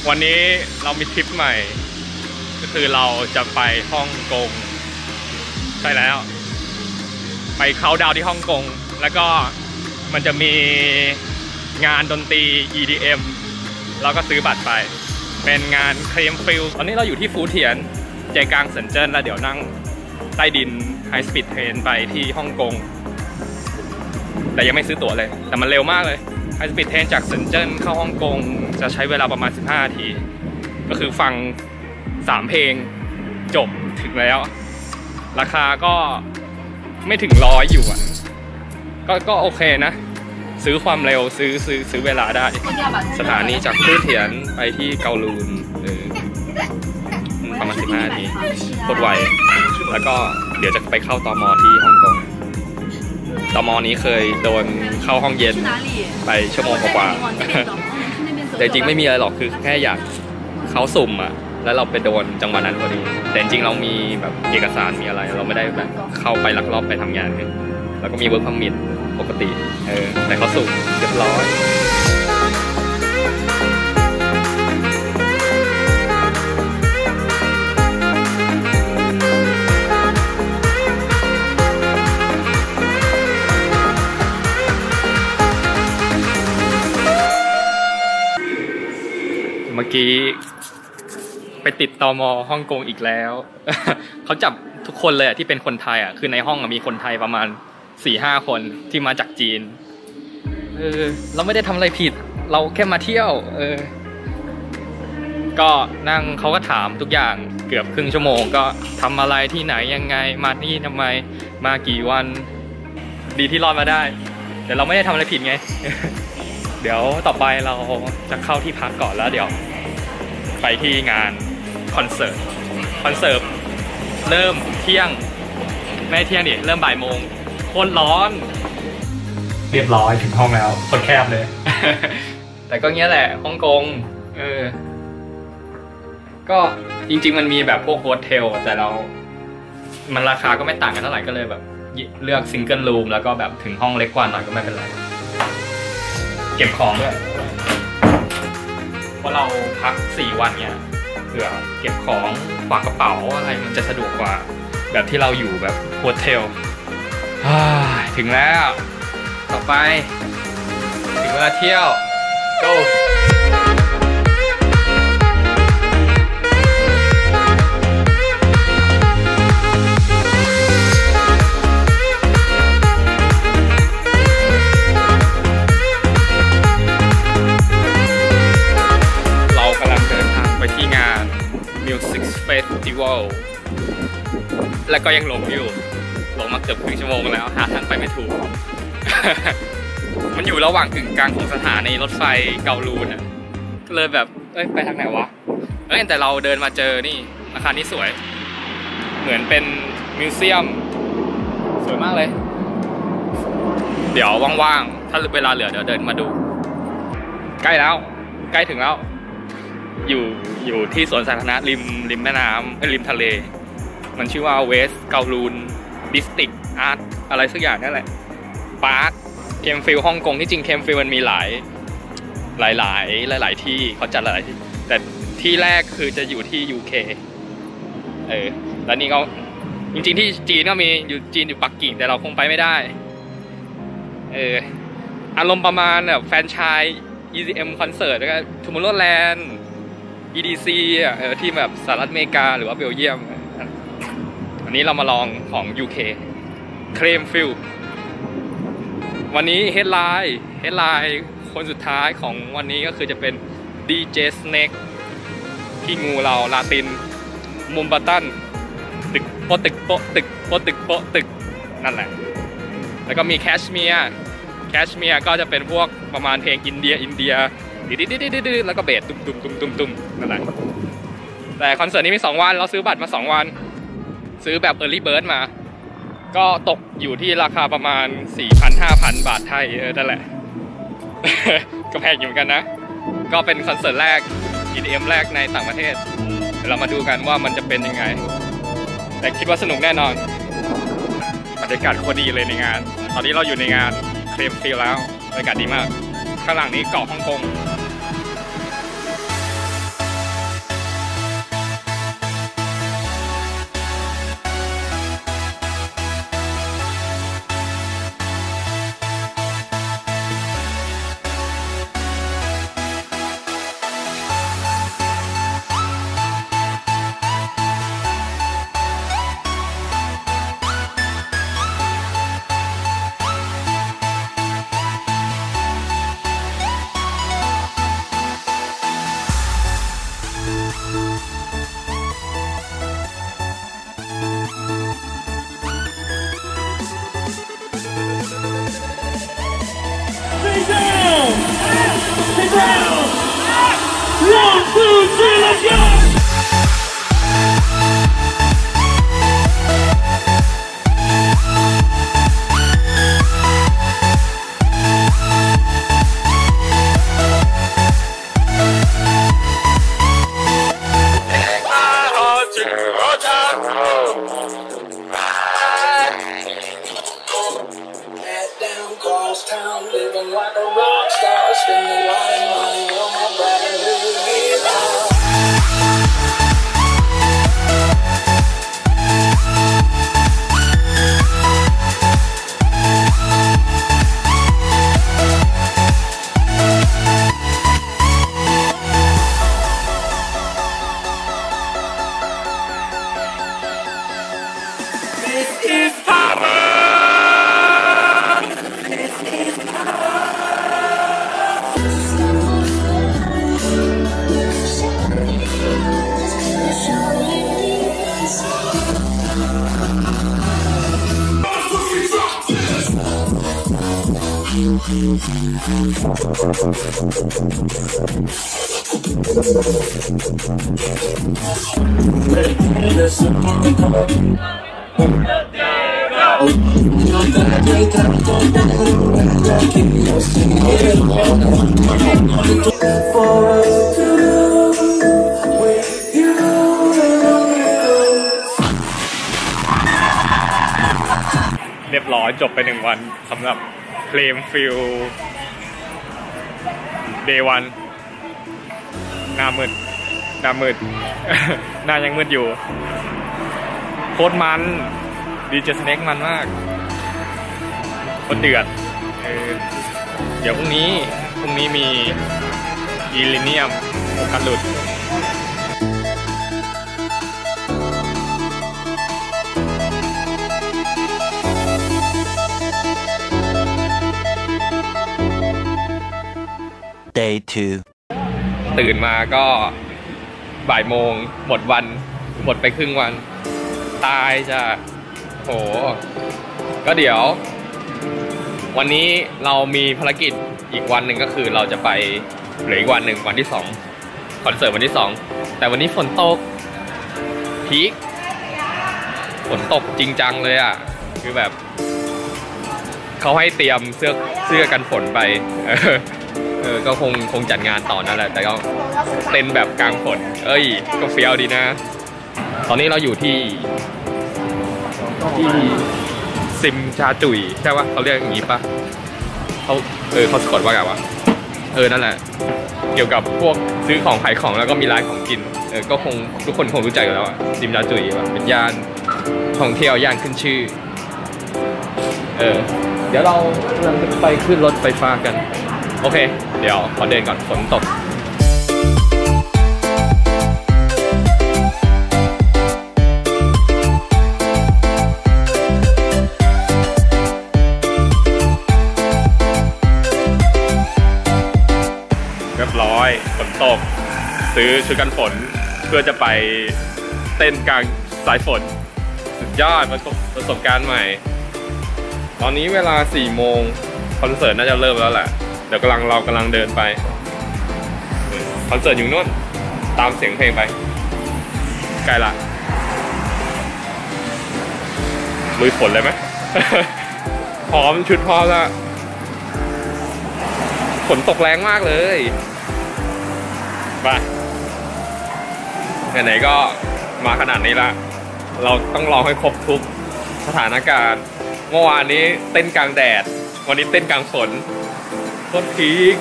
วันนี้เรามีทริปใหม่ก็คือเราจะไปฮ่องกงใช่แล้วไปเขาดาวที่ฮ่องกงแล้วก็มันจะมีงานดนตรี EDM เราก็ซื้อบัตรไปเป็นงานเคลมฟิลตอนนี้เราอยู่ที่ฟูเทียนใจกลางเซินเจิ้นแล้วเดี๋ยวนั่งใต้ดินไฮสปีดเทรนไปที่ฮ่องกงแต่ยังไม่ซื้อตั๋วเลยแต่มันเร็วมากเลยไฮสปีดเทรนจากเซินเจิ้นเข้าฮ่องกงจะใช้เวลาประมาณ15 นาทีก็คือฟัง3 เพลงจบถึงแล้วราคาก็ไม่ถึง100หยวนก็โอเคนะซื้อความเร็วซื้อเวลาได้สถานีจากฟูเทียนไปที่เกาลูนประมาณ15 นาทีโคตรไวแล้วก็เดี๋ยวจะไปเข้าตม.ที่ฮ่องกงตม.นี้เคยโดนเข้าห้องเย็นไปชั่วโมงกว่าแต่จริงไม่มีอะไรหรอกคือแค่อยากเขาสุ่มอ่ะแล้วเราไปโดนจังหวะนั้นพอดีแต่จริงเรามีแบบเอกสารมีอะไรเราไม่ได้แบบเข้าไปลักลอบไปทำงานแล้วก็มี work permit ปกติแต่เขาสุ่มเรียบร้อยเมื่อกี้ไปติดตม.ฮ่องกงอีกแล้ว เขาจับทุกคนเลยที่เป็นคนไทยคือในห้องมีคนไทยประมาณ 4-5 คนที่มาจากจีนเราไม่ได้ทำอะไรผิดเราแค่มาเที่ยวก็นั่งเขาก็ถามทุกอย่างเกือบครึ่งชั่วโมงก็ทำอะไรที่ไหนยังไงมานี่ทำไมมากี่วันดีที่รอดมาได้แต่เราไม่ได้ทำอะไรผิดไง เดี๋ยวต่อไปเราจะเข้าที่พักก่อนแล้วเดี๋ยวไปที่งานคอนเสิร์ตเริ่มเที่ยงไม่เที่ยงดิเริ่มบ่ายโมงโคตรร้อนเรียบร้อยถึงห้องแล้วคนแคบเลย แต่ก็เงี้ยแหละฮ่องกงก็จริงๆมันมีแบบพวกโฮเทลแต่มันราคาก็ไม่ต่างกันเท่าไหร่ก็เลยแบบเลือกซิงเกิลรูมแล้วก็แบบถึงห้องเล็กกว่าหน่อยก็ไม่เป็นไรเก็บของด้วยเพราะเราพัก4 วันเนี่ยเผื่อเก็บของฝากกระเป๋าอะไรมันจะสะดวกกว่าแบบที่เราอยู่แบบโฮเทลถึงแล้วต่อไปถึงเวลาเที่ยว goไปที่งาน Music Festival แล้วก็ยังหลงมาเกือบครึ่งชั่วโมงแล้วหาทางไปไม่ถูก มันอยู่ระหว่างกึ่งกลางของสถานีรถไฟเกาลูนเลยแบบไปทางไหนวะแต่เราเดินมาเจอนี่อาคารนี้สวยเหมือนเป็นมิวเซียมสวยมากเลยเดี๋ยวว่างๆถ้าเวลาเหลือเดี๋ยวเดินมาดูใกล้แล้วใกล้ถึงแล้วอยู่ที่สวนสาธารณะริมแม่น้ำริมทะเลมันชื่อว่าเวสเกาลูนดิสตริกอาร์ตอะไรสักอย่างนั่นแหละปาร์คเคมฟิลฮ่องกงที่จริงเคมฟิลมันมีหลายที่เขาจัดหลายที่แต่ที่แรกคือจะอยู่ที่ UK แล้วนี่ก็จริงๆที่จีนก็มีอยู่จีนอยู่ปักกิ่งแต่เราคงไปไม่ได้อารมณ์ประมาณแบบแฟรนไชส์ EDM คอนเสิร์ตแล้วก็ Tomorrowland EDC ที่แบบสหรัฐอเมริกาหรือว่าเบลเยียมอันนี้เรามาลองของ UK เคลมฟิลวันนี้เฮดไลน์คนสุดท้ายของวันนี้ก็คือจะเป็น DJ Snake ที่งูเราลาตินมุมบัตตันตึกโปตึกโปตึกโปตึกโปตึกนั่นแหละแล้วก็มีแคชเมียร์ก็จะเป็นพวกประมาณเพลงอินเดียดื้อแล้วก็เบสตุ้มนั่นแหละแต่คอนเสิร์ตนี้มี2 วันเราซื้อบัตรมา2 วันซื้อแบบ Early Bird มาก็ตกอยู่ที่ราคาประมาณ 4,000-5,000 บาทไทยนั่นแหละ ก็แพงอยู่เหมือนกันนะก็เป็นคอนเสิร์ตแรก EDM แรกในต่างประเทศเรามาดูกันว่ามันจะเป็นยังไงแต่คิดว่าสนุกแน่นอนบรรยากาศโคตรดีเลยในงานตอนนี้เราอยู่ในงานเคลมฟิลแล้วบรรยากาศดีมากข้างหลังนี้เกาะฮ่องกง Town, living like a rock star, spending a lot of money on my brand new guitar. This is power. เรียบร้อยจบไป1 วันสำหรับเพลมฟิลเดย์วันหน้ามืด หน้ายังมืดอยู่โคตรมันดีเจสเน็กมันมากโคตรเดือดเดี๋ยวพรุ่งนี้มีอีลิเนียมโอกาสหลุด Day 2 ตื่นมาก็บ่ายโมงหมดไปครึ่งวันตายจ้ะโหก็เดี๋ยววันนี้เรามีภารกิจอีกวันหนึ่งก็คือเราจะไปเหลืออีกวันหนึ่งวันที่2คอนเสิร์ตวันที่2แต่วันนี้ฝนตกพีคฝนตกจริงจังเลยอ่ะคือแบบเขาให้เตรียมเสื้อกันฝนไปก็คงจัดงานต่อนั่นแหละแต่ก็เต้นแบบกลางฝนก็เฟี้ยวดีนะตอนนี้เราอยู่ที่ซิมชาจุยใช่ปะเขาเรียกอย่างนี้ปะเขาสะกดว่าไงวะนั่นแหละเกี่ยวกับพวกซื้อของขายของแล้วก็มีร้านของกินก็คงทุกคนคงรู้จักกันแล้วอะซิมชาจุยเป็นย่านท่องเที่ยวย่านขึ้นชื่อเดี๋ยวเรากำลังจะไปขึ้นรถไฟฟ้ากันโอเคเดี๋ยวขอเดินก่อนฝนตกเรียบร้อยฝนตกซื้อชุดกันฝนเพื่อจะไปเต้นกลางสายฝนสุดยอดประสบการณ์ใหม่ตอนนี้เวลา4 โมงคอนเสิร์ตน่าจะเริ่มแล้วแหละเดี๋ยวเรากำลังเดินไปคอนเสิร์ตอยู่นู่นตามเสียงเพลงไปใกล้ละลุยฝนเลยไหม พร้อมชุดพร้อมแล้วฝนตกแรงมากเลยไปไหนๆก็มาขนาดนี้ละเราต้องลองให้ครบทุกสถานการณ์เมื่อวานนี้เต้นกลางแดดวันนี้เต้นกลางฝนโคตรพีค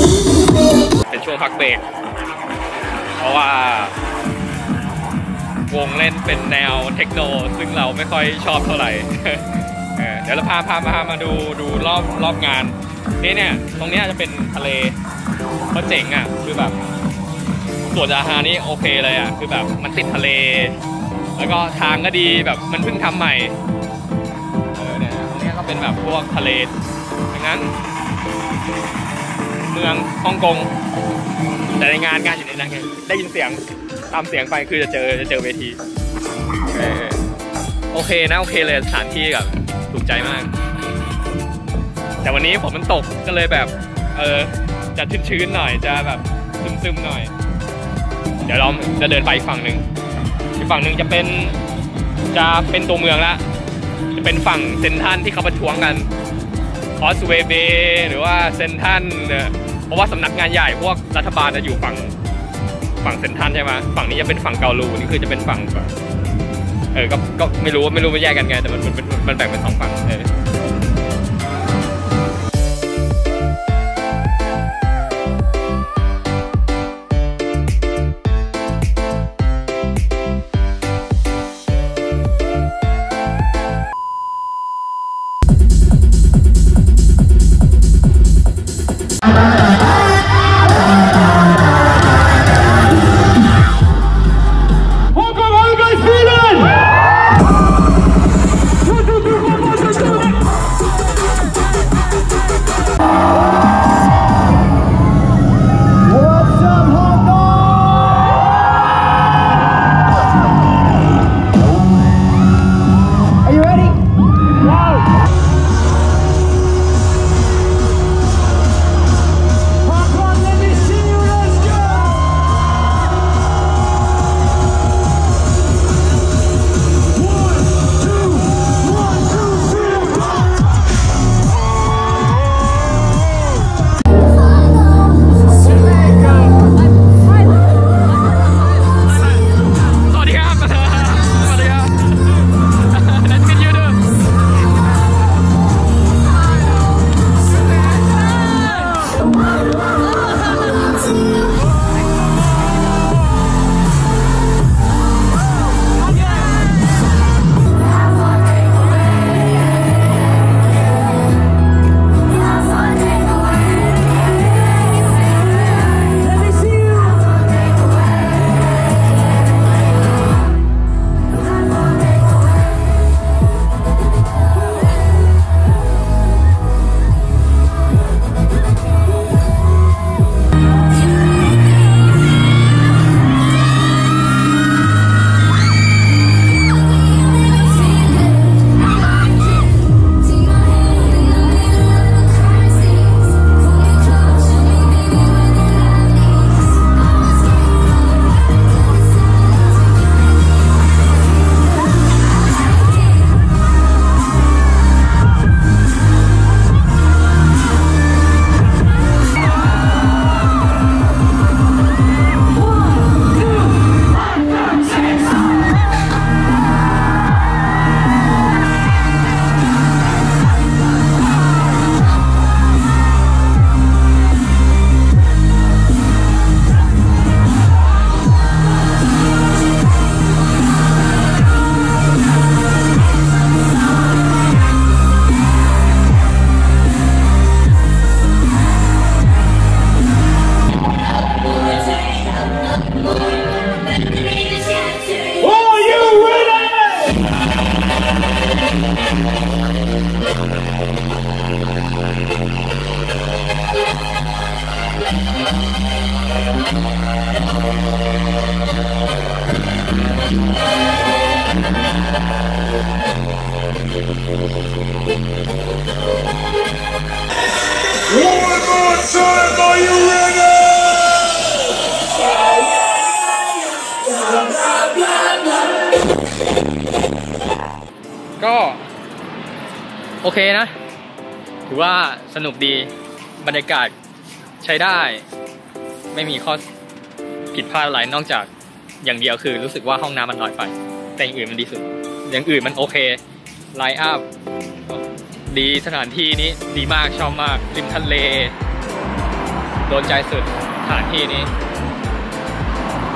พักเบรกเพราะว่าวงเล่นเป็นแนวเทคโนซึ่งเราไม่ค่อยชอบเท่าไหร่ เดี๋ยวเราพามาดูรอบงานนี่เนี่ยตรงนี้จะเป็นทะเลเขาเจ๋งอ่ะคือแบบส่วนอาหารนี่โอเคเลยอ่ะคือแบบมันติดทะเลแล้วก็ทางก็ดีแบบมันเพิ่งทำใหม่เนี่ยตรงนี้ก็เป็นแบบพวกทะเลอย่างนั้นเมืองฮ่องกงแต่ในงานอยู่ในนั้นไงได้ยินเสียงตามเสียงไปคือจะเจอเวทีโอเคนะโอเคเลยสถานที่แบบถูกใจมากแต่วันนี้ฝนมันตกก็เลยแบบจะชื้นๆหน่อยจะแบบซึมๆหน่อยเดี๋ยวเราจะเดินไปอีกฝั่งหนึ่งจะเป็นตัวเมืองละจะเป็นฝั่งเซนทรัลที่เขาประท้วงกันคอสเวย์เบย์หรือว่าเซนทรัลเพราะว่าสำนักงานใหญ่พวกรัฐบาลจะอยู่ฝั่งเซนทรัลใช่ไหมฝั่งนี้จะเป็นฝั่งเกาลูนี่คือจะเป็นฝั่งแบบก็ไม่รู้ว่าแยกกันไงแต่มันแบ่งเป็นสองฝั่งก็โอเคนะถือว่าสนุกดีบรรยากาศใช้ได้ไม่มีข้อผิดพลาดอะไรนอกจากอย่างเดียวคือรู้สึกว่าห้องน้ำมันน้อยไปแต่อย่างอื่นมันดีสุดอย่างอื่นมันโอเคไลน์อัพดีสถานที่นี้ดีมากชอบมากริมทะเลโดนใจสุดสถานที่นี้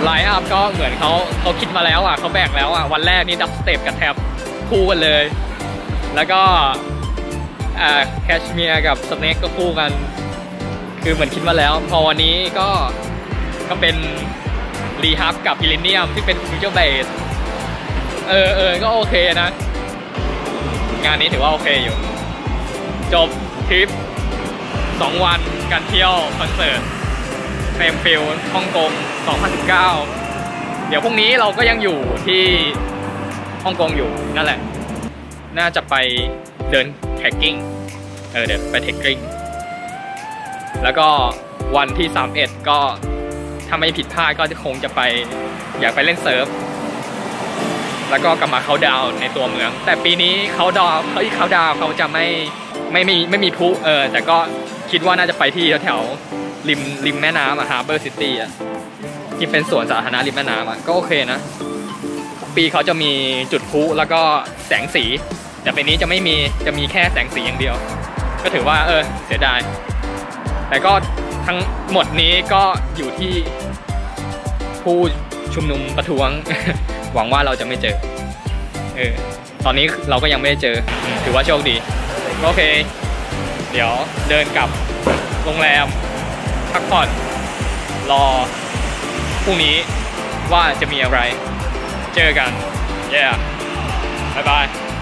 ไลน์อัพก็เหมือนเขาคิดมาแล้วอ่ะเขาแบ่งแล้วอ่ะวันแรกนี่ดับสเต็ปกับแท็บคู่กันเลย แล้วก็แคชเมียร์กับสเน็กก็คู่กันคือเหมือนคิดมาแล้วพอวันนี้ก็เป็นรีฮับกับอิเลเนียมที่เป็นฟิวเจอร์เบสก็โอเคนะงานนี้ถือว่าโอเคอยู่จบทริป2 วันการเที่ยวคอนเสิร์ตเฟรมฟิลฮ่องกง2019เดี๋ยวพรุ่งนี้เราก็ยังอยู่ที่ฮ่องกงอยู่นั่นแหละน่าจะไปเดินแท็กกิ้งเดี๋ยวไปแท็กกิ้งแล้วก็วันที่31ก็ถ้าไม่ผิดพลาดก็คงจะไปอยากไปเล่นเซิร์ฟแล้วก็กลับมาเขาดาวในตัวเมืองแต่ปีนี้เขาดาวเขาจะไม่มีพลุแต่ก็คิดว่าน่าจะไปที่แถวริมแม่น้ำฮาร์เบอร์ซิตี้ที่เป็นสวนสาธารณะริมแม่น้ำก็โอเคนะปีเขาจะมีจุดพลุแล้วก็แสงสีแต่ปีนี้จะไม่มีจะมีแค่แสงสีอย่างเดียวก็ถือว่าเสียดายแต่ก็ทั้งหมดนี้ก็อยู่ที่ผู้ชุมนุมประท้วง หวังว่าเราจะไม่เจอตอนนี้เราก็ยังไม่ได้เจอถือว่าโชคดีโอเคเดี๋ยวเดินกลับโรงแรมพักผ่อนรอพรุ่งนี้ว่าจะมีอะไรเจอกันบ๊ายบาย